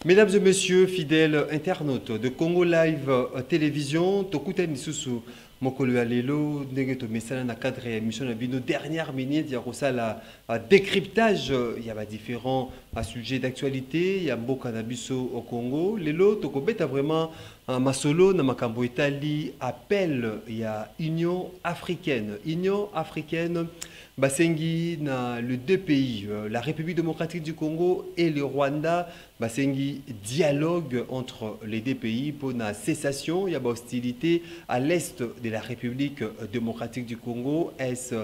Mesdames et messieurs, fidèles internautes de Congo Live Télévision, Tokuten Nisusu, Mokolo Alelo, Negeto Messala na cadre émission de dernière minute, il y a aussi le décryptage, il y a différents sujets d'actualité, il y a beaucoup cannabis au Congo. Lelo, Tokobet a vraiment Masolo, na Makambo Italie, appel, il y a Union africaine. Union africaine. Basengi na les deux pays, la République démocratique du Congo et le Rwanda, Basengi dialogue entre les deux pays pour la cessation, il y a hostilité à l'est de la République démocratique du Congo. Est-ce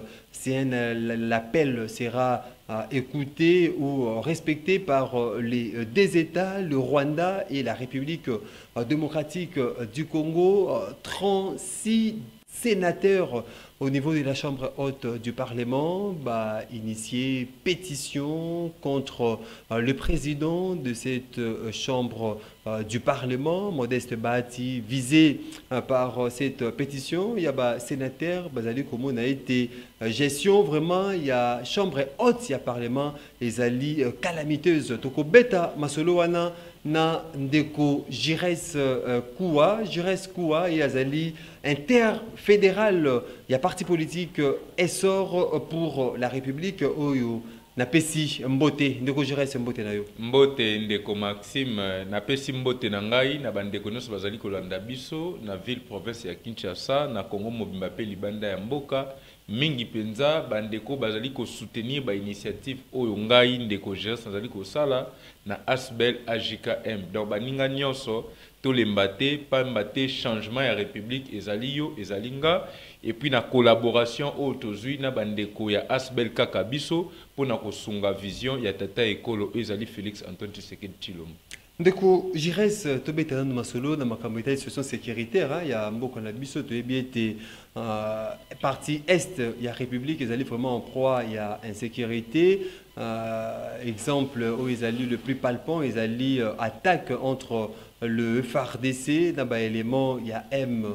l'appel sera écouté ou respecté par les deux États, le Rwanda et la République démocratique du Congo? 36 sénateurs au niveau de la Chambre haute du Parlement initié pétition contre le président de cette Chambre du Parlement, Modeste Bahati, visé par cette pétition. Il y a sénateur, comme on a été gestion vraiment, il y a Chambre haute, il y a Parlement, les alliés calamiteuses. Toko beta masolowana na ndeko Jires Koua, il y a zali interfédéral, il y a parti politique essor pour la République oyo na pesi mbote ndeko Jires mbote na yo mbote ndeko Maxime na pesi mbote na ngai na bandeko nyonso bazali kolanda biso na ville province ya Kinshasa na Congo mobimba pe libanda ya mboka mingi penza bandeko bazali ko soutenir ba initiative oyo ngai ndeko Jires bazali ko sala na Asbel AJKM. Donc baninga nyonso to lembate pambate changement ya république ezali yo ezalinga et puis na collaboration oyo tozui na bandeko ya Asbel Kakabiso pour na kosunga vision ya tata ekolo ezali Félix Antoine Tshisekedi Tshilombo. Ndeko Jires tobeta na masolo na makambo ya situation sécuritaire ya mboka na biso to ebiete partie est ya république ezali vraiment en proie ya insécurité. Exemple où ezali le plus palpant ezali attaque entre le FARDC dans élément il y a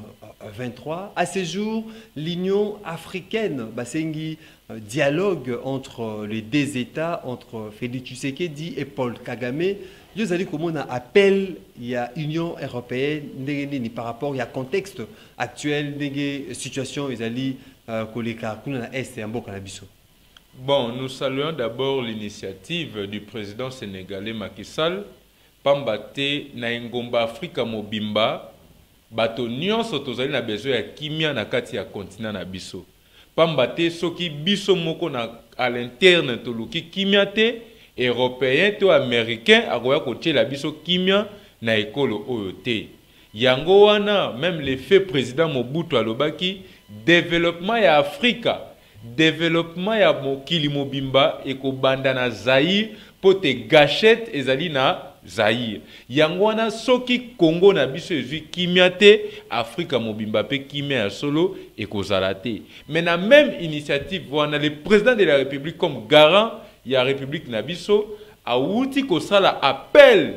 M23. À ce jour, l'Union africaine basengi dialogue entre les deux États, entre Félix Tshisekedi et Paul Kagame. Vous allez comment on appelle il y a Union européenne par rapport il y a contexte actuel des situation ils allaient koleka kuna est en boka na biso. Bon, nous saluons d'abord l'initiative du président sénégalais Macky Sall pambate na ngomba Afrika mobimba bato nyonso tozali na besoin ya kimia na kati ya continent na biso pambate soki biso moko na à l'interne toluki kimia te européen to américain akoya kotie la biso kimia na ekolo oyo te yango wana même l'effet président Mobutu alobaki développement ya Afrika développement ya mokili mobimba ekobanda na Zaïre pote gâchette ezali na Zaïre yango wana soki Congo na biso ezui kimia te Afrika mobimba pe kimia ya solo ekozala te. Mais na même initiative wana le président de la République comme garant ya République na biso awuti kosala appel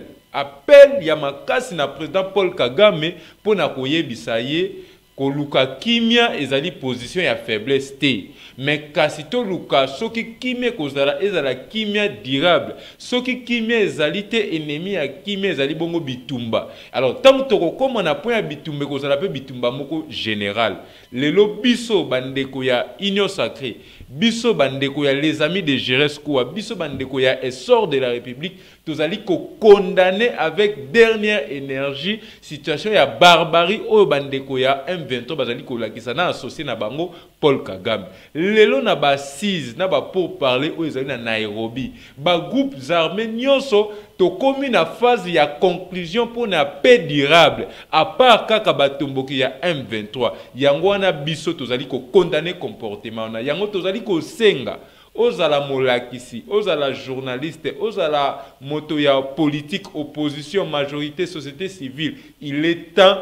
ya makasi na président Paul Kagame pona koyebisa ye koluka kimia ezali position ya faiblesse te. Mais kasi to luka soki kimia kozala ezala kimia durable soki kimia ezali te ennemi ya kimia ezali bongo bitumba. Alors tant toko koma na point ya bitumba kozala pe bitumba moko général lelo biso bandeko ya union sacrée biso bandeko ya les amis de Jires Koua biso bandeko ya essor de la République tozali ko condamner avec dernière énergie situation ya barbarie oyo bandeko ya M23 bazali ko lakisa na associé na bango Paul Kagame. Lelo na ba assise na ba pour parler oyo ezali na Nairobi ba groupes armés nyonso to komi na phase ya conclusion pour na paix durable à part kaka batomboki ya M23 yango wana biso tozali ko condamner comportement na yango tozali ko senga ozala molakisi ozala journaliste ozala moto ya politique opposition majorité société civile il est temps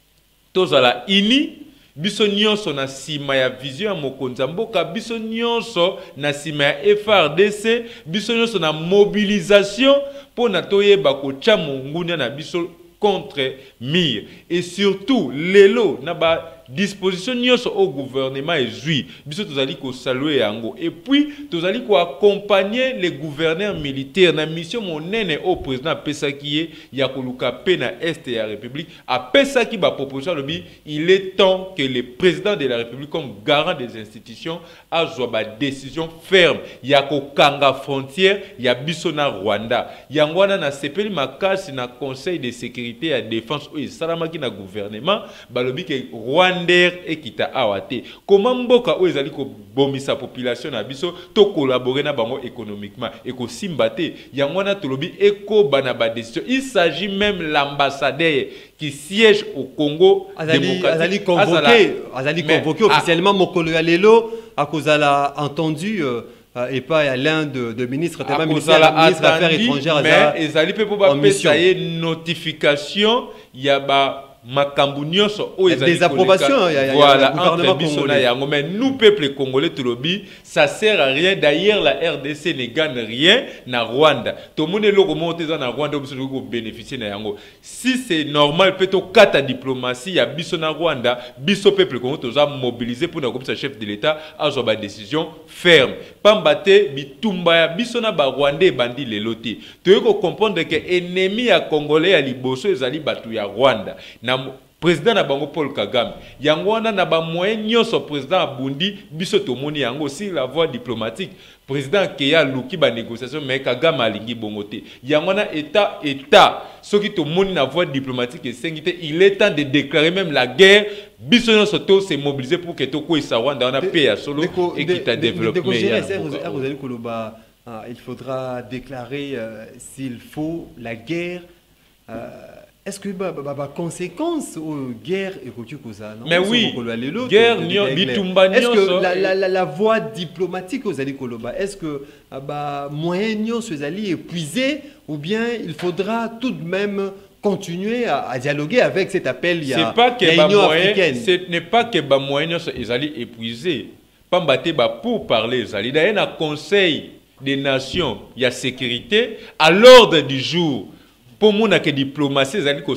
tozala ini biso nyonso na sima ya vision ya mokonzi mboka biso nyonso na sima ya FARDC biso nyonso na mobilisation pour na toyeba kotia monguna na biso contre mire et surtout lelo na ba disposition nyonso au gouvernement ezui biso tozali ko saluer yango et puis tozali ko accompagner les gouverneurs militaires na mission monene au président pesaki ye ya koluka pe na est ya république a pesaki ba proposition lobi il est temps que le président de la république comme garant des institutions azwa ba décision ferme ya ko kanga frontière ya biso na Rwanda yango wana na sepeli makasi na conseil de sécurité et défense ou salamaki na gouvernement balobi ke Rwandais ekita awate comment mboka o ezali ko bomisa population na biso to collaborer na bango économiquement et ko simbate yango na tolobi eko bana ba décision il s'agit même l'ambassadeur qui siège au Congo démocratique azali convoqué officiellement mokolo ya lelo akozala entendu et pas à l'un de ministres de ministre des Affaires étrangères mais ezali pe po ba pesa ye notification ya ba makambu nyonso o ezali des approbations voilà entre biso na yango mais nous peuple congolais tolobi ça sert à rien d'ailleurs la RDC ne gagne rien na Rwanda to mone loko monte za na Rwanda biso ko bénéficier na yango si c'est normal peut to kata diplomatie ya biso na Rwanda biso peuple congolais toza mobiliser pour na comme ça chef de l'état azwa ba décision ferme pambate bitumba ya biso na ba Rwandais bandi leloti to ko comprendre que ennemi ya congolais ya liboso ezali batu ya Rwanda na président na bango Paul Kagame yango wana na ba moyen nyonso président abundi biso tomoni yango aussi la voie diplomatique président keya luki ba négociation mais Kagame alingi bongote yango na état soki tomoni na voie diplomatique esengite il est temps de déclarer même la guerre biso nyonso to se mobiliser pour que to ko isa Rwanda na paix ya solo et qui ta développement il faudra déclarer s'il faut la guerre est-ce que conséquence aux guerres mais oui, guerre est-ce que la voie diplomatique aux alliés Koloba, est-ce que moyen sont épuisés ou bien il faudra tout de même continuer à dialoguer avec cet appel l'Union africaine? Ce n'est pas que les moyens sont épuisés. Pour parler, il y a un conseil des nations, il y a sécurité à l'ordre du jour. Pour moi, que diplomatie,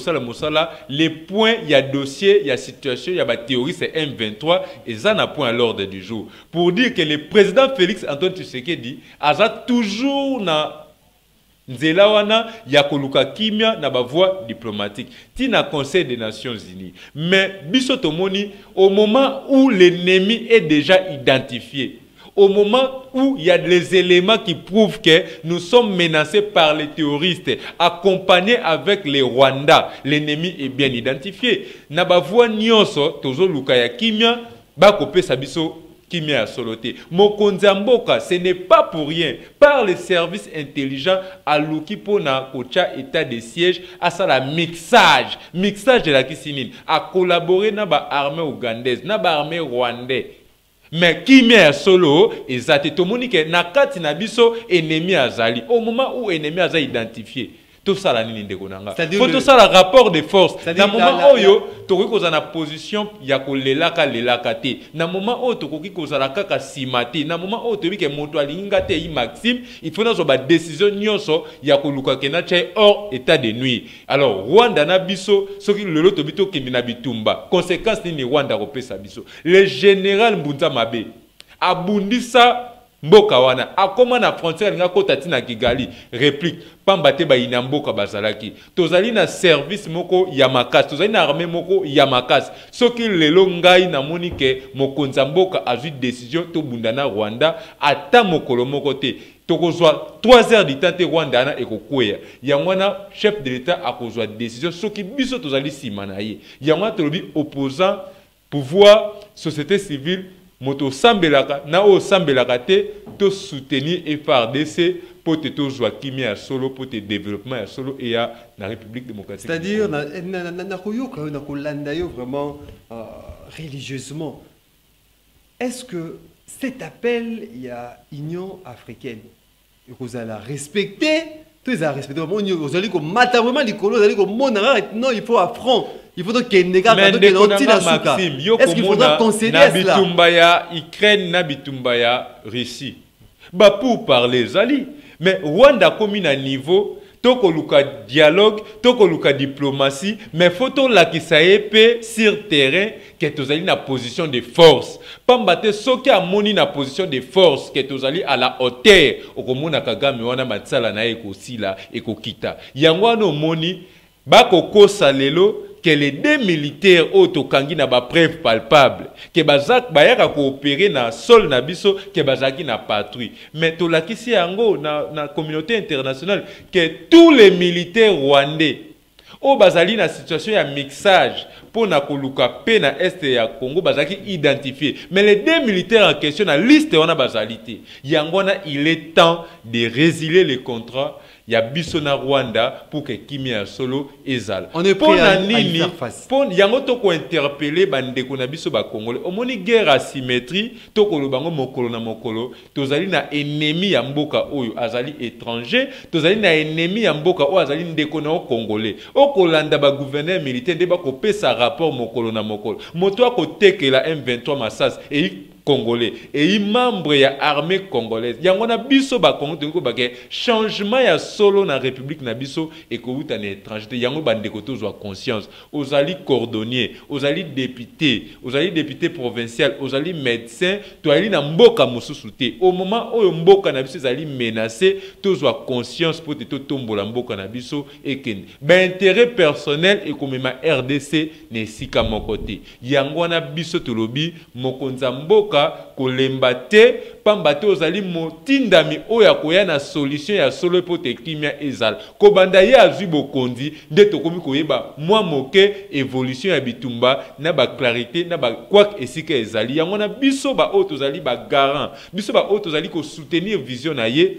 les points, il y a dossier, il y a situation, il y a théorie, c'est M23, et ça n'a point à l'ordre du jour. Pour dire que le président Félix Antoine Tshisekedi a toujours na Nzelawana, Yakoluka Kimia, na ba voie diplomatique. Tina Conseil des Nations Unies. Mais, Bissotomoni, au moment où l'ennemi est déjà identifié, au moment où il y a des éléments qui prouvent que nous sommes menacés par les terroristes, accompagnés avec les Rwandais, l'ennemi est bien identifié. Nabavoa nyonso tozo lukaya kimia bakope sabiso kimia soloté. Mokonzamboka, ce n'est pas pour rien. Par les services intelligents à l'Ukipona Kocha état de siège à ça la mixage de la Kisinine, à collaborer naba armée ougandaise, naba armée rwandaise. Mais qui met solo et zate tomonike nakati na biso ennemi azali au moment où ennemi azali identifié tout ça la nini ndeko nanga faut tout ça le rapport de force na moment oyo tokoki kozana position ya kolelaka lelakate na moment oyo tokoki kozala kaka simati na moment oyo tobi ke moto alinga te yi Maxime il faut nazo ba décision nyonso ya koluka kena chai hors état de nuit alors Rwanda na biso soki lelo tobito kindi na bitumba conséquence ni Rwanda kopesa biso le général Mbunza Mabe abundisa mboka wana akoma na frontière nga kota tina Kigali réplique pambate ba ina mboka bazalaki tozali na service moko ya makasi tozali na armée moko ya makasi soki lelo ngai na monike mokonza mboka azui décision to bundana Rwanda ata mokolo moko te tokozwa 3 heures du temps te Rwanda na ekokweya yangwana chef de l'état akozwa décision soki biso tozali simana ye yangwana tolobi opposant pouvoir société civile moto sambelaka na o sambelaka te to soutenir FARDC pour te jouer kimia solo pour te développement ya solo et à la République démocratique. C'est-à-dire na koyoka na kolanda yo vraiment religieusement. Est-ce que cet appel il y a Union africaine et vous allez respecter tous à respecter vous allez comme mata vraiment likolo vous allez comme non il faut affront. Il faudra qu'il y ait est-ce qu'il faudra concéder à cela? Bitumbaya, Ukraine, na Bitumbaya, Russie. Bah pour parler, Zali. Mais Rwanda comme un niveau, tokoluka dialogue, tokoluka diplomatie, mais faut to la qui ça épée sur terrain que tozali na position de force. Pambate soki amoni na position de force que tozali à la hauteur okomona Kagame wana matsala na ekosila ekokita. Yango wana omoni bako kosa lelo que les deux militaires autokangi na ba preuve palpable que bazak bayaka coopérer na sol na biso que bazaki na patrouille mais to lakisi yango na communauté internationale que tous les militaires rwandais au bazali na situation ya mixage pour na koluka pe na est ya Congo bazaki identifié mais les deux militaires en question na liste wana bazalité yango na il est temps de résilier les contrats. Il y a Bissona Rwanda pour que Kimia Solo ezal. On est prêt à y faire face. Pour yango toko interpeller bandeko na biso ba Congolais. Omoni guerre asymétrie toko lo bango mokolo na mokolo. Tozali na ennemi ya mboka oyo azali étranger. Tozali na ennemi ya mboka oyo azali ndeko na Congolais. Okolanda ba gouverneur militaire de ba ko pesa rapport mokolo na mokolo. Moto akotekela M23 Massas et Congolais et membre ya armée congolaise yangona biso ba Congo tengo ba changement ya solo na république na biso et ko uta na étranger yango bandeko tozwa conscience ozali cordonnier ozali député provincial ozali médecin to ali na mboka mosusu te au moment oyo mboka na biso ezali menacé tozwa conscience pour te tombola mboka na biso et ken ba intérêt personnel et comme ma RDC ne sika mokote yango na biso tolobi mokonza mboka kolemba te pambate ozali motindami oya koya na solution ya solo pote kimia ezal ko banda ye azwi bokondi nde tokomi koyeba mwa moke évolution ya bitumba na ba clarité na ba kwak esika ezali yango na biso ba o tozali ba garant biso ba o tozali ko soutenir vision na ye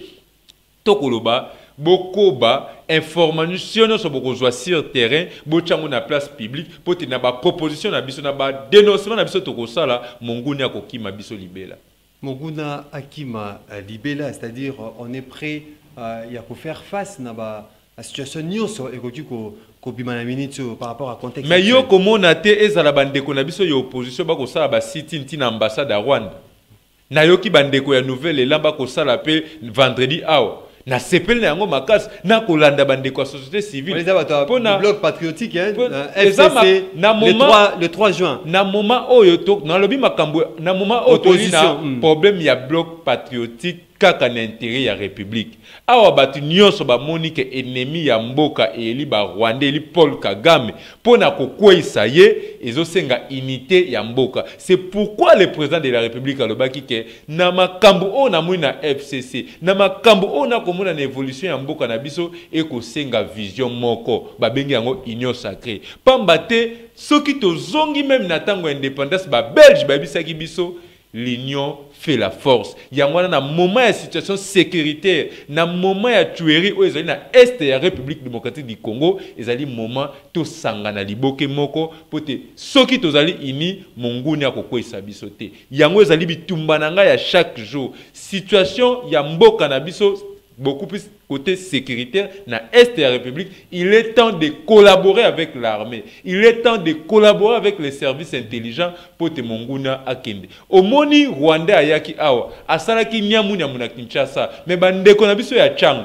tokoloba bokoba information sur bokozwa sur terrain bochango na place publique pote na ba proposition na biso na ba dénoncement na biso tokosala monguni akokima biso libela monguna akima libela c'est-à-dire on est prêt ya ko faire face na ba situation nyonso ekoki ko bimana minute par rapport à contexte mais yo komona te ezala bandeko na biso yo opposition bakosala ba site ntina ambassade ya Rwanda na yoki bandeko ya nouvelle elamba kosala pe vendredi awa na sepel na yango makas na kolanda bandeko ya société civile pour le bloc patriotique hein FCC le 3 juin na moment oyo to na lobi makambo na moment opposition problème ya bloc patriotique kaka na intérêt ya république awa batu nyonso bamoni ke ennemi ya mboka eli ba Rwanda eli Paul Kagame pona kokwisa ye ezosenga unité ya mboka c'est pourquoi le président de la république alobaki ke na makambo o na moni na FCC na makambo o na komona na évolution ya mboka na biso ekosenga vision moko babengi yango union sacrée pamba te soki tozongi même na tango indépendance ba belge babisaki biso l'union fait la force. Il y a un moment de situation sécuritaire, un moment de tuerie où ils na est de la République démocratique du Congo, ils ont un moment tout sangana liboke moko pour te soki tozali ini monguni akoko isabisote. Yango ezali bitumbananga ya chaque jour. Situation ya mboka na biso beaucoup plus côté sécuritaire na est de la République, il est temps de collaborer avec l'armée. Il est temps de collaborer avec les services intelligents pour te monguna akende. Omoni Rwanda ayaki awa, asalaki nyamu na Kinshasa, mais bandeko na biso ya Changu.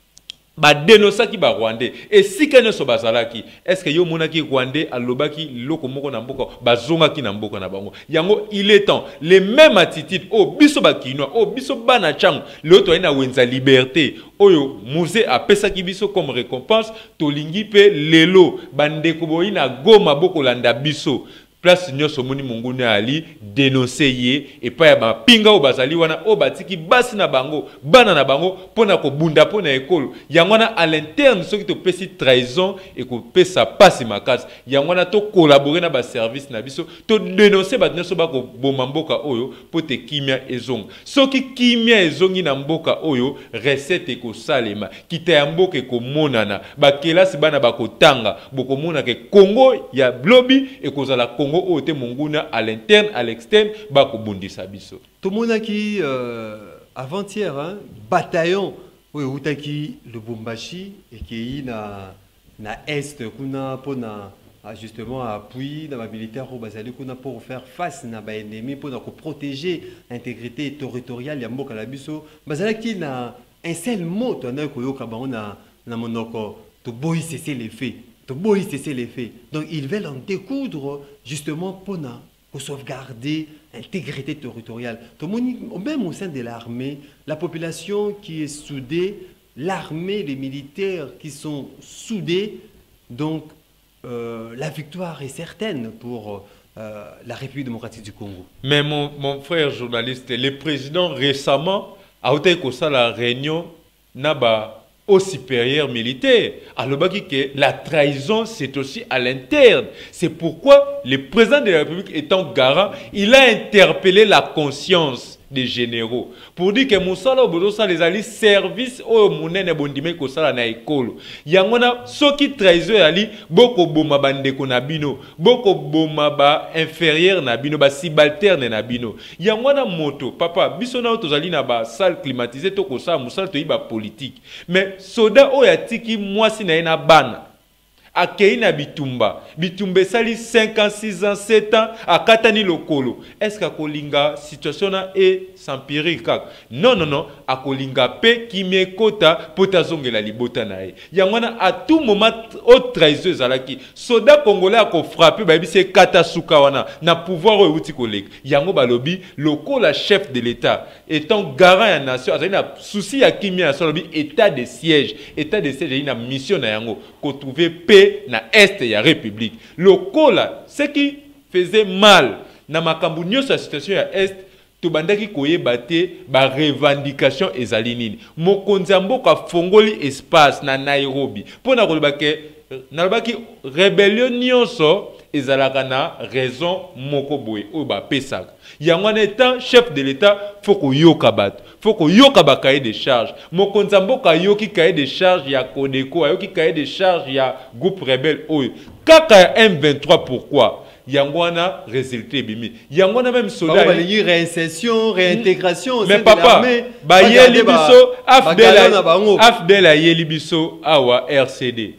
Ba dénoncaki ba Rwandais et si kene so bazalaki est-ce que yo monaki Rwandais alobaki loko moko na mboka bazongaki na mboka na bango yango il est temps les mêmes attitudes o biso ba kinwa o biso bana Changu l'autre ina wenza liberté oyo musée a pesaki biso comme récompense tolingi pe lelo bandeko boyina goma boko landa biso place nyonso moni mongune ali dénoncer ye et pas ba pinga o bazali wana o batiki basi na bango bana na bango pona ko bunda pona ekolo yangwana à l'interne soki to pesi trahison et ko pesa pasi makasi yangwana to collaborer na ba service na biso to dénoncer ba nyonso ba ko boma mboka oyo pote kimia ezong soki kimia ezongi na mboka oyo recette ko salema kita ya mboka ko monana ba kelasi bana ba ko tanga boko mona ke Congo ya blobi et ko zala Congo ote monguna à l'interne à l'externe bako bundisa biso tout le monde qui avant-hier hein, bataillon oui utaki Lubumbashi et qui na est kuna pona justement appui dans la militaire au bazali kuna pour faire face na ba ennemi pour protéger l'intégrité territoriale ya mboka la biso bazali qui na un seul mot to na koyoka ba on na monoko, to boy cesser les faits. To boy cesser les faits. Donc ils veulent en découdre justement pour sauvegarder l'intégrité territoriale. Même au sein de l'armée, la population qui est soudée, l'armée, les militaires qui sont soudés, donc la victoire est certaine pour la République démocratique du Congo. Mais mon frère journaliste, le président récemment a été à la réunion au supérieur militaire. Alors que la trahison, c'est aussi à l'interne. C'est pourquoi le président de la République étant garant, il a interpellé la conscience des généraux pour dire que Moussala Obodosa les alliés service au Mounene Bondime Kosala na école. Yangona ceux qui trahison ali boko boma bande konabino, boko boma ba inférieur nabino, ba subalterne nabino. Yangona moto papa bisona tozali na ba salle climatisée to kosa Moussala to iba politique. Mais soda oyatiki mwasi na ena bana. Akei na bitumba sali 5 ans, 6 ans, 7 ans, akatani lokolo. Est-ce qu'akolinga situation na e s'empirer kak? Non, non, non, akolinga pe kimie kota potazonge la libota na e. Yangwana à tout moment autre trahison zalaki. Soda congolais ako frappé ba bi se katasuka wana na pouvoir o uti kolek. Yango balobi lokola chef de l'état étant garant ya nation, azali na souci ya kimie ya solobi état de siège. État de siège na mission na yango ko trouver paix na est ya république. Lokola ce qui faisait mal na makambu nyonso ya situation ya est to bandaki koyeba te ba revendication ezali nini. Mokonzi ya mboka fongoli espace na Nairobi pona koloba ke nalobaki rébellion nyonso ezalaka na raison moko boye oyo bapesaka. Yango wana étant chef de l'état faut koyoka bato, faut koyoka ba cahier de charge. Mokonzi ya mboka yoki cahier de charge ya Codeco, ayoki cahier de charge ya groupe rebelle oyo kaka ya M23. Pourquoi? Yangwana résulté bimi. Yangwana même soldat. Bah, réinsertion, réintégration. Mais papa, ba yeli biso Afdel a yeli biso awa RCD.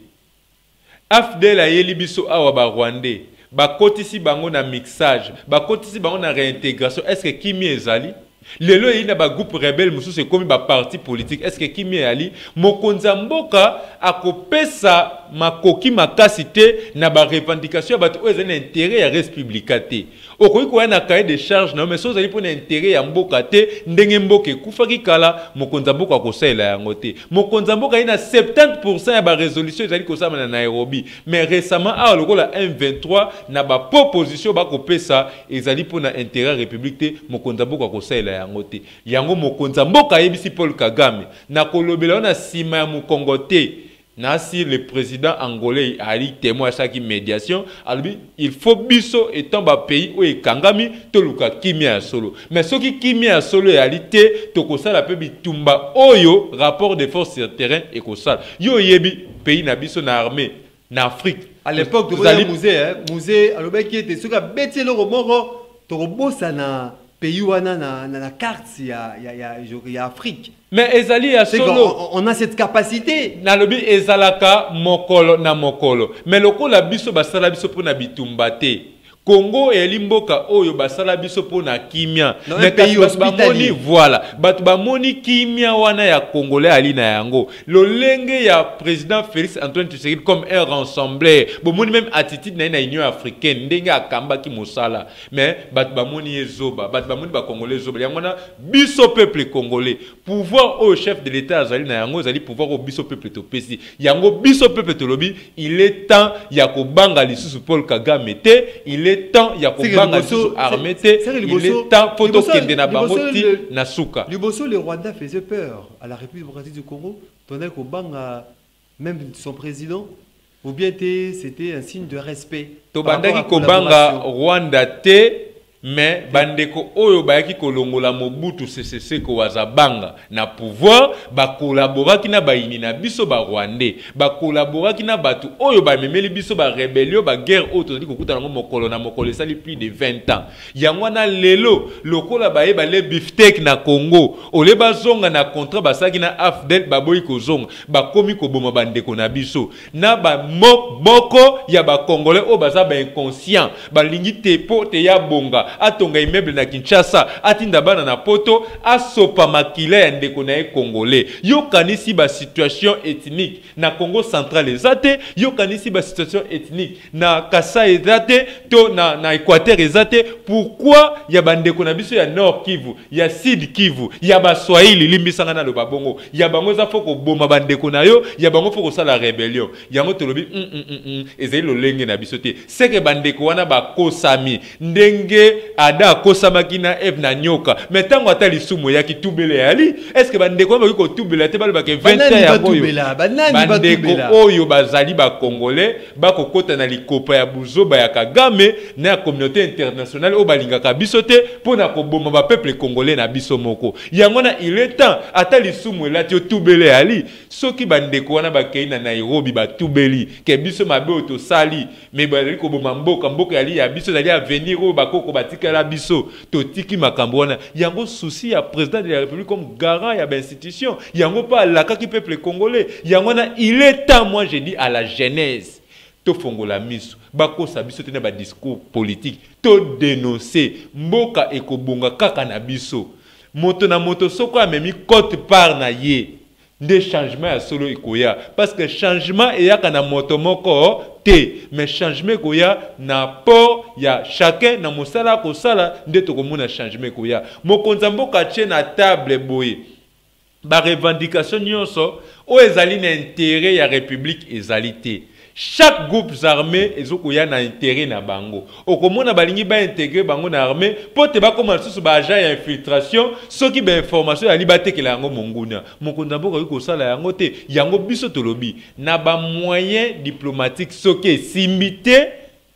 Afdel a yeli biso awa ba Rwandais. Ba kotisi bango na mixage, ba kotisi bango na réintégration. Est-ce que kimi ezali? Lelo yi na ba groupe rebelle musu c'est comme ba parti politique. Est-ce que kimi ali mokonza mboka akopesa makoki makasite na ba revendication ba to ezana intérêt ya républicain te. Okoyi ko na cahier de charge na mais so zali pour intérêt ya mboka te ndenge mboka kufaki kala mokonza mboka akosela yango te. Mokonza mboka ina 70% ya ba résolution ezali kosama na Nairobi. Mais récemment a lokola M23 na ba proposition ba kopesa ezali pour na intérêt république te mokonza mboka akosela yango te. Yango mokonza mboka yebisi Paul Kagame na kolobela na sima ya mukongo te. Si le président angolais a dit témoin à chaque médiation, il faut biso étant un pays où il kangami toluka kimia solo. Mais ce qui kimia solo estalité tokosa la pebi tumba oyo rapport de force sur terrain et kosal. Yo yebi pays na biso na armée na Afrique. À l'époque de musée alors qui était sur la bête le romoro torobosa na pays wana na carte ya Afrique. Mais ezali ya solo on a cette capacité na lobi ezalaka mokolo na mokolo mais lokola biso basala biso pona bitumba te Congo et Limboka oyo basala biso pona kimia mais pays hospitalier voilà batu ba moni kimia wana ya congolais ali na yango lolenge ya président Félix Antoine Tshisekedi comme un rassembleur bo moni même attitude na Union africaine ndenge akamba ki mosala mais batu ba moni ezoba batu ba moni ba congolais zoba yango na biso peuple congolais pouvoir au chef de l'état azali na yango azali pouvoir au biso peuple to pesi yango biso peuple to lobi il est temps ya ko banga lisusu Paul Kagame te il est temps ya ko banga lisusu armée te il est temps poto kende na bango ti na suka Liboso le Rwanda faisait peur à la République démocratique du Congo tandis qu'au banga même son président ou bien c'était un signe de respect to bandaki ko banga Rwanda te mais bandeko oyo bayaki kolongola Mobutu CCC ko wazabanga na pouvoir ba collaboraki na bayini na biso ba Rwandais ba collaboraki na batu oyo ba memeli biso ba rébellion ba guerre auto tozali kokuta nango mokolo na mokolo sali plus de 20 ans yango na lelo lokola baye ba le biftek na Congo ole bazonga na contrat basaki na Afdel baboyi kozonga bakomi koboma bandeko na biso na ba boko ya ba congolais o baza ba inconscient balingi te po te ya bonga atonga immeuble na Kinshasa, atinda bana na poto, asopa makila ya ndeko na congolais. Yo kanisi ba situation ethnique na Congo central ezate, yo kanisi ba situation ethnique na Kasai ezate, to na Équateur ezate. Pourquoi ya bandeko na biso ya Nord Kivu, ya Sud Kivu, ya ba Swahili limbisanga na lo babongo, ya bango za foko boma bandeko na yo, ya bango foko sala rébellion. Yango tolobi ezali lolenge na biso te. Seke bandeko wana ba kosami ndenge ada kosamaki na Eve na nyoka. Metango ata lisumu ya kitubele yali. Est-ce que bandeko wana ko tubela te balba ke 20 ya boyo. Bandeko oyo bazali ba congolais ba kokota na likopa ya buzoba ya Kagame na communauté internationale o balingaka biso te pona ko boma ba peuple congolais na biso moko. Yango na il est temps ata lisumu elati o tubele yali. Soki bandeko wana ba kei na Nairobi ba tubeli ke biso mabe oto sali me bazali ko boma mboka yali ya biso zali à venir o bakoko batika la biso to tiki makambo wana. Yango souci ya président de la République comme garant ya ba institution. Yango pas la kaki peuple congolais. Yango na il est temps, moi je dis à la genèse to fongola miso bako sabiso tena ba discours politique to dénoncer mboka ekobonga kaka na biso moto na moto soko amemi cote part na ye de changement ya solo ekoya parce que changement eyaka na moto moko te mais changement ekoya na port ya chacun na mosala ko sala nde to komona changement ekoya mokonza mboka tie na table boye ba revendication nyonso o ezali na intérêt ya république ezali te. Chaque groupe armé ezokoya na intérêt na bango. Okomona balingi ba intégrer bango na armée pote ba koma susu ba agent ya infiltration soki ba information ya liberté ke yango monguna. Mokonda mboka ko sala yango te. Yango biso tolobi na ba moyen diplomatique soki simbité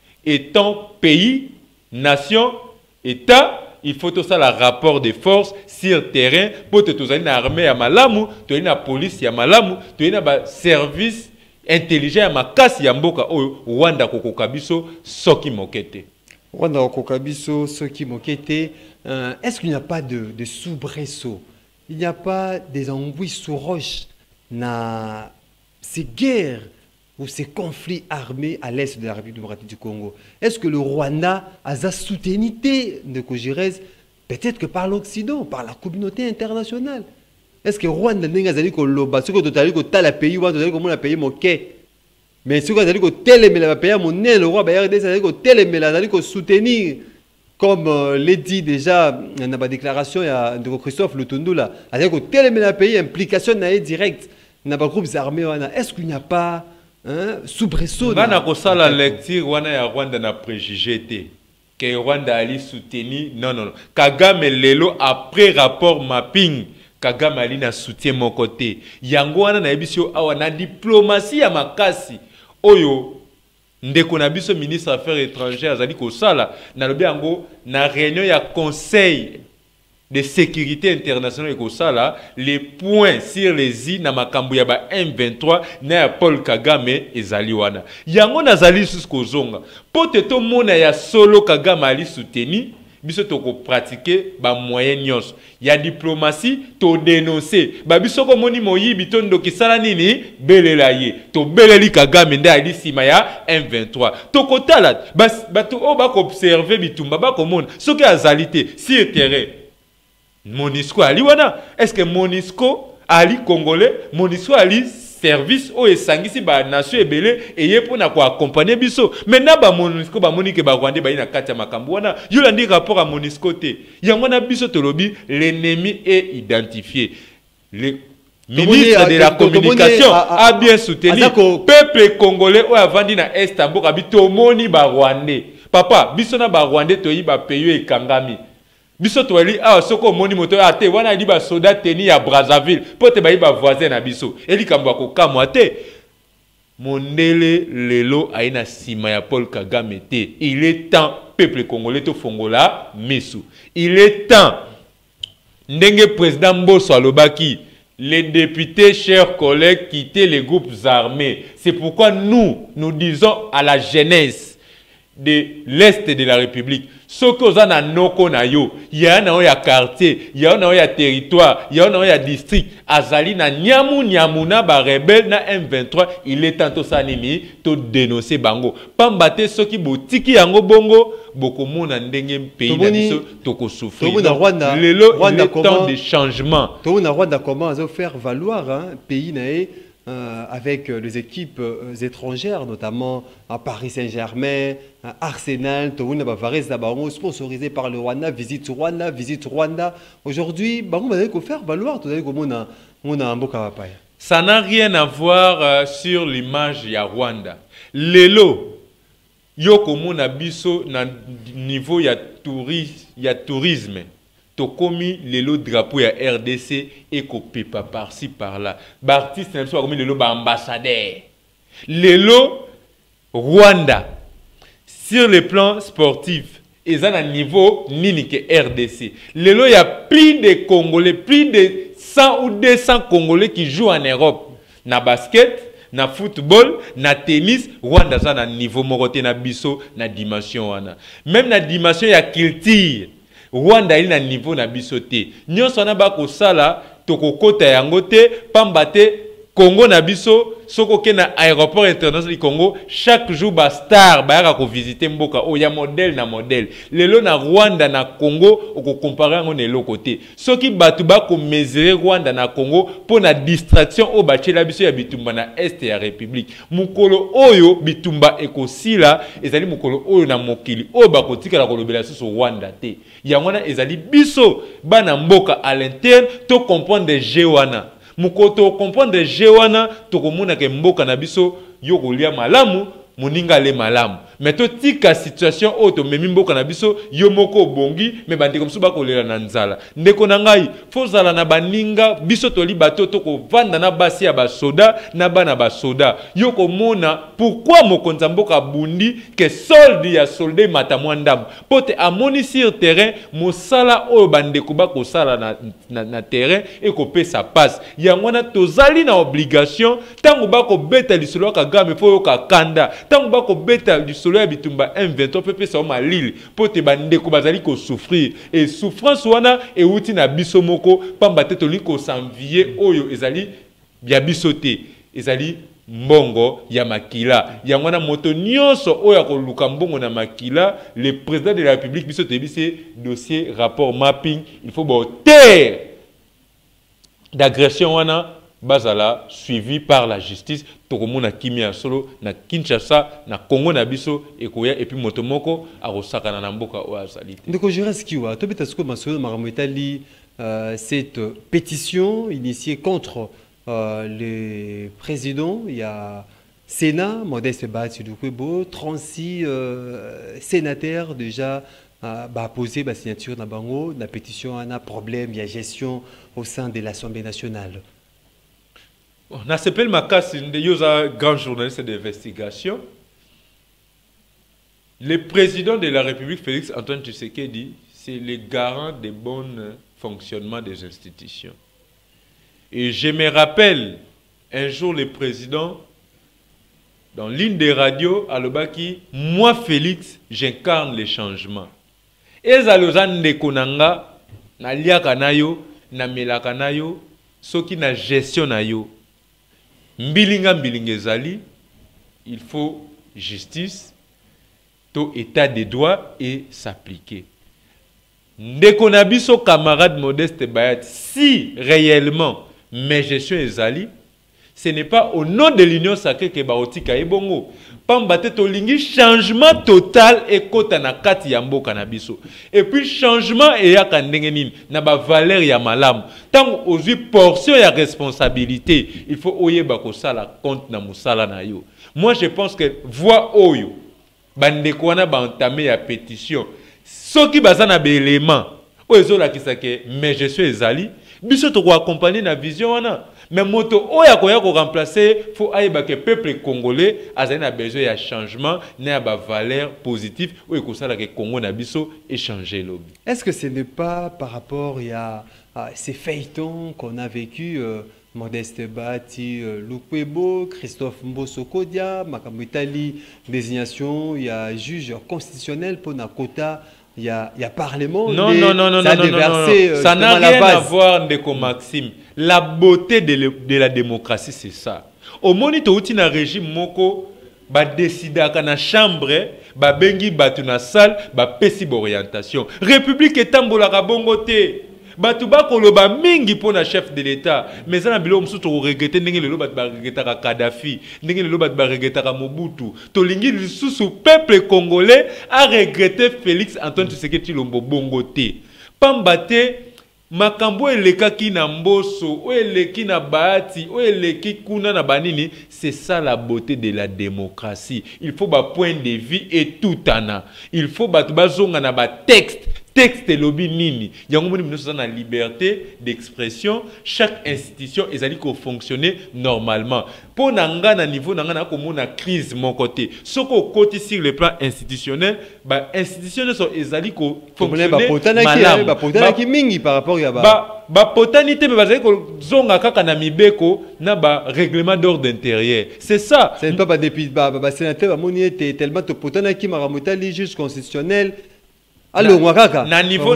étant pays, nation, état. Il faut tout ça le rapport de force sur terrain pour que tu aies une armée à malamu, tu aies une police à malamu, tu aies un service intelligent à makasi ya mboka o Rwanda kokokabiso soki mokete. Rwanda kokokabiso soki mokete. Est-ce qu'il n'y a pas de soubresaut? Il n'y a pas des embrouilles sous roche na ces guerres ou ces conflits armés à l'est de la République démocratique du Congo? Est-ce que le Rwanda a sa soutenité de Kojirez, peut-être que par l'Occident, par la communauté internationale? Est-ce que le Rwanda n'a pas dit que ce que tu as dit que tu as le pays, tu as dit que tu as payé mon quai? Mais ce que tu as dit que tu as payé mon nez, le roi Bayard, tu as dit que tu as dit que soutenir, comme l'a dit déjà dans la déclaration de Christophe Lutundu, là, c'est-à-dire que tu as payé implication directe dans les groupes armés. Est-ce qu'il n'y a pas soubresaut? Bana kosa la lecture wana ya Rwanda na préjugé te que Rwanda ali soutenir non Kagame lelo après rapport mapping Kagame ali na soutien mon côté yango wana na ebisio awa na diplomatie ya makasi oyo ndeko na biso ministre affaires étrangères azali ko sala na lobi yango na réunion ya conseil de sécurité internationale et ça les points sur les îles na makambu ya ba M23 na Paul Kagame ezali wana yango nazali susko zonga poteto mona ya solo Kagame ali soutenu biso to ko pratiquer ba moyen nyos ya diplomatie to dénoncer ba biso ko moni moyibi to ndoki sala nini belela ye to beleli Kagame nda ali sima ya M23 to kotala ba to o ba ko observer bitumba ba ko mona soki azalité sur terrain Monisco ali wana est-ce que Monisco ali congolais Monisco ali service o esangisi ba nation ebele eye pona ko accompagner biso maintenant ba Monisco ba monike ba Rwanda ba ina kati ya makambo wana yo landi rapport à Monisco te yango na biso tolobi l'ennemi est identifié le ministre de la communication a bien soutenu peuple congolais o avandi na est mboka bitomoni ba Rwandais papa biso na ba Rwandais toyi ba peyo ekangami biso to ali soko moni moto ate wana li ba soda teni ya Brazzaville pote ba iba voisin na biso eli kambo ko kamwa te mondele lelo aina sima ya Paul Kagame te. Il est temps peuple congolais to fongola misu. Il est temps ndenge président Mbosso alobaki les députés chers collègues quitter les groupes armés. C'est pourquoi nous disons à la jeunesse de l'Est de la République, soki oza na noko na yo ya na oya quartier ya na oya territoire ya na oya district azali na nyamu na ba rebelle na M23 il est temps ça nini to dénoncer bango pamba te soki botiki yango bongo bokomona ndenge pays na biso toko souffrir lelo il est temps de changement to na Rwanda comment à faire valoir un pays naé avec les équipes étrangères, notamment à Paris Saint-Germain, à Arsenal, sponsorisé par le Rwanda, visite Rwanda. Aujourd'hui, on va faire valoir, ça n'a rien à voir sur l'image de Rwanda. Lelo, yoko mona biso na niveau ya tourisme. Tokomi lelo drapeau ya RDC et kopepa par-ci par-là. L'artiste n'a pas comme lelo ba ambassadeur. Lelo Rwanda sur le plan sportif ils ont un niveau nini que RDC. Lelo il y a plus de Congolais, plus de 100 ou 200 Congolais qui jouent en Europe. Na basket, na football, na tennis, Rwanda ça na niveau moroté na biso na dimension wana. Même na dimension ya culture. Rwanda il na niveau na bisoté. Nyonso na ba ko sala tokokota yango te pamba te Congo na biso soko ke na aéroport international du Congo chaque jour ba star ba ya ko visiter mboka o ya modèle na modèle. Lelo na Rwanda na Congo oko comparer ngo ne lokoté. Soki batu ba ko mesurer Rwanda na Congo pour na distraction o ba chela biso ya bitumba na est ya république. Mukolo oyo bitumba ekosila ezali mukolo oyo na mokili o ba kotika la kolobela so Rwanda te. Yangwana ezali biso bana mboka à l'interne to comprendre des jewana. Mukoto comprendre jewana to komona ke mboka na biso yo kolia malamu moninga le malamu. Mais to tika situation auto memi mboka na biso yo moko bongi me bande comme so ba kolela na nzala. Ndeko na ngai fozala na baninga biso to libato to ko vanda na basi ya ba soda na bana ba soda. Yo komona pourquoi mokonza mboka bundi ke solde ya solde matamwandam. Pote amoni sur terrain mosala o bande ko ba ko sala na terrain et ko pesa passe. Yangwana tozali na obligation tango ba ko beta lisolo ka game fo yo ka kanda. Tango ba ko beta lisolo ya bitumba M23 pepe sa ma lille pote bande ko bazali ko souffrir et souffrance wana e uti na biso moko pamba te toli ko s'envier oyo ezali ya bisote ezali mbongo ya makila yangwana moto nyonso oyo ko luka mbongo na makila le président de la République biso te bise dossier rapport mapping il faut boter d'agression wana bazala suivi par la justice tokomona kimia solo na Kinshasa na Congo na biso ekoya et puis motomoko arosakana na mboka o azali te ndeko Juraskiwa to bitasko masono maramotali cette pétition initiée contre le président il y a Sénat Modeste Batsi Lukwebo 36 sénateurs déjà posé la signature na bango la pétition a un problème il y a gestion au sein de l'Assemblée nationale. On s'appelle Makasi, un grand journaliste d'investigation. Le président de la République, Félix Antoine Tshisekedi, c'est le garant des bons fonctionnements des institutions. Et je me rappelle, un jour, le président, dans l'une des radios, à l'Obaki, moi, Félix, j'incarne les changements. Et Zalozan de Konanga, na liaka nayo, na melaka nayo, soki na gestion nayo. Mbilinga ezali, il faut justice, to état de droit et s'appliquer. Ndeko na biso camarade Modeste Bayat, si réellement mes gestions ezali, ce n'est pas au nom de l'Union sacrée que baotika ebongo. Pambate tolingi changement total et kota na kati ya mboka na biso. Et puis changement et ya kandenge nini na ba valeur ya malam. Tant ozui portion ya responsabilité, il faut oyeba ko sala compte na musala na yo. Moi je pense que voix oyo bandeko wana ba entamé ya pétition. Soki bazana be élément ozo la kisake mais je suis ezali biso to ko accompagner na vision wana. Mais moto oya koya ko remplacer faut aiba que peuple congolais a besoin de changement na ba valeur positive ou ekosala que Congo na biso échanger lobby. Est-ce que ce n'est pas par rapport à ces feuilletons qu'on a vécu Modeste Bati Lukwebo, Christophe Mbosso Kodia, Makambo Itali, désignation, il y a juge constitutionnel pour na quota il y a Parlement. Non, non, non, non, ça non, non, non. Ça n'a rien à voir, Ndeko Maxime. La beauté de la démocratie, c'est ça. Au moniteur, il y a un régime moko, ba décider à la chambre, ba bengi batu na salle, ba pesi orientation. République est tambola bongote. Batu ba koloba mingi pour na chef de l'État. Mais ça na bilo msuto regretter ndenge lelo bat ba regretter ka Kadhafi, ndenge lelo bat ba regretter ka Mobutu. To lingi sous peuple congolais a regretté Félix Antoine Tshisekedi Tshilombo bongote. Pambate makambo elekaki na mboso, o eleki na bahati, o eleki kuna na banini, c'est ça la beauté de la démocratie. Il faut ba point de vue et tout ana. Il faut ba zonga na ba texte lobby nini. Yango moni nous sommes en liberté d'expression, chaque institution ezali ko fonctionner normalement. Pour nanga na niveau nanga na ko mona crise mon côté. Soko côté sur le plan institutionnel, ba institutionnel so ezali ko fonctionner malamu. Ba potana ki mingi par rapport ya ba potanité mais bazali ko zonga kaka na mibeko na ba règlement d'ordre intérieur. C'est ça. C'est pas depuis ba sénateur ba moni était tellement to potana ki maramutali juge constitutionnel. Alors, na niveau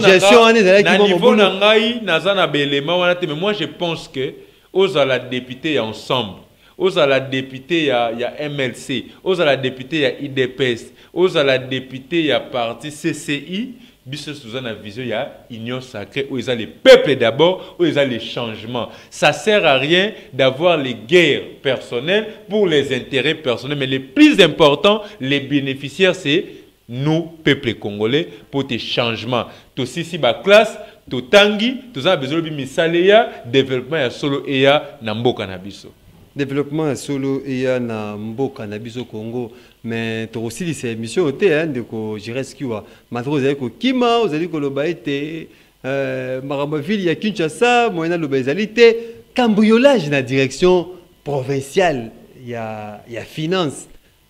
na ngai nazana belema wana te, mais moi je pense que aux à la députée ensemble, aux à la députée il y a MLC, aux à la députée il y a IDPS, aux à la députée il y a parti CCI, biso suzana vision il y a union sacrée où ils ont les peuples d'abord, où ils ont les changements. Ça sert à rien d'avoir les guerres personnelles pour les intérêts personnels, mais le plus important, les bénéficiaires c'est nous, peuple congolais, pour des changements. Tout si ba classe, tout tangi, tout ça besoin de misaleya, développement ya solo eya na mboka na biso. Développement ya solo eya na mboka na biso Congo, mais to aussi ces émissions te hein de ko jireskiwa. Matro zali ko kima, zali ko loba ete maramba ville ya Kinshasa, moyena loba zali te cambriolage na direction provinciale ya finance.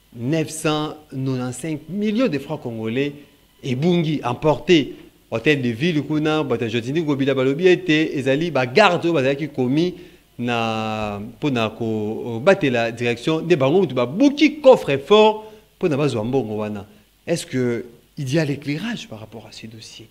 995 millions de francs congolais et bungi emportés hôtel de ville kuna bata jotini gobila balobi ete ezali ba garde bazaki komi na pona ko batela direction de bango mutu ba buki coffre fort pona bazwa mbongo wana. Est-ce que il y a l'éclairage par rapport à ces dossiers?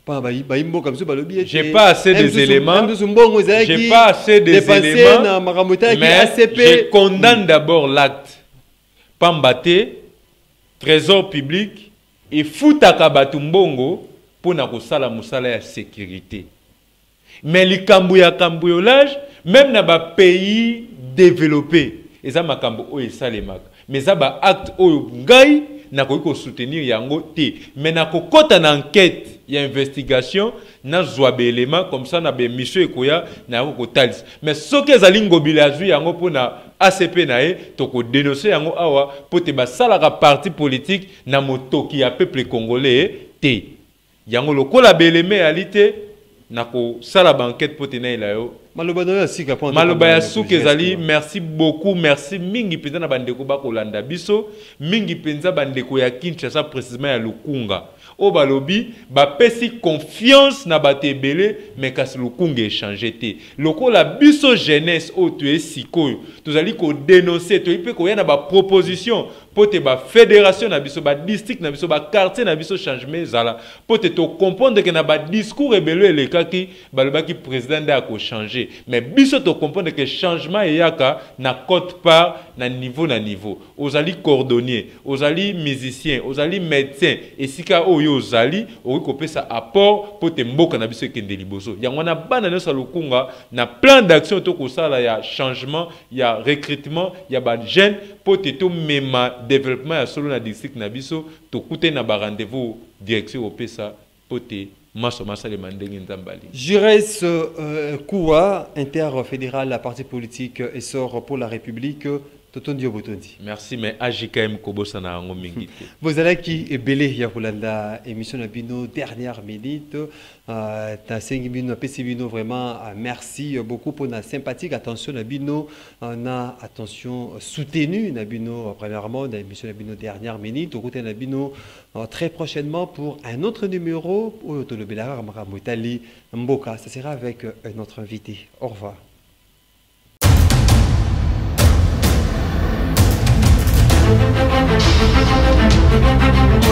J'ai pas assez des éléments. J'ai pas assez des éléments. Mais je condamne d'abord l'acte. Pambate, trésor public et foutaka batumbongo pour na kosala musala ya sécurité. Mais les cambriolage, même dans les pays développés, et ça makambo o esalemak. Mais ça ba acte o ngai na ko soutenir yango te. Mais na ko kota na enquête, il y a investigation, na zwa élément comme ça na be mission ekoya na ko talis. Mais ce que zalingo bilazu yango pour na ACP nae to ko dénoncer yango awa pour te ba sala ka parti politique na motoki ya peuple congolais te. Yango lokola beleme alite na ko sala banquette pour te na ila yo. Maloba ya suke zali, merci beaucoup, merci mingi penza na bandeko ba kolanda biso, mingi penza bandeko ya Kinshasa précisément ya Lukunga. O balobi ba pesi confiance na batebele mais kasi Lukunga échanger te. Loko la biso jeunesse o tu es sikoyo. Tozali ko dénoncer to ipe ko ya na ba proposition pour te ba fédération na biso ba district na biso ba quartier na biso changement zala pour te comprendre que na ba discours rebelle le kaki balobaki président da ko changer. Mais biso to comprendre que changement yaka na cote part na niveau ozali cordonnier ozali musicien ozali médecin et sika oyo ozali okopesa apport pour te mboka na biso kende liboso yango na bana no salukunga na plan d'action to kosala ya changement ya recrutement ya ba jeune pour te to mema développement ya solo na district na biso to kute na ba rendez-vous direction opesa pour te Jures Koua, interfédéral, la parti politique et sort pour la République. Merci, mais AJKM Kobosana Ngomingite. Vous allez qui est belé Yakulanda, émission Nabino, dernière minute. T'as 5 minutes, Bino, vraiment, merci beaucoup pour la sympathique attention Nabino. On a attention soutenue Nabino, premièrement, dans l'émission Nabino, dernière minute. Au côté Nabino, très prochainement pour un autre numéro, où le Bélara Maramutali Mboka. Ça sera avec notre invité. Au revoir. Thank you.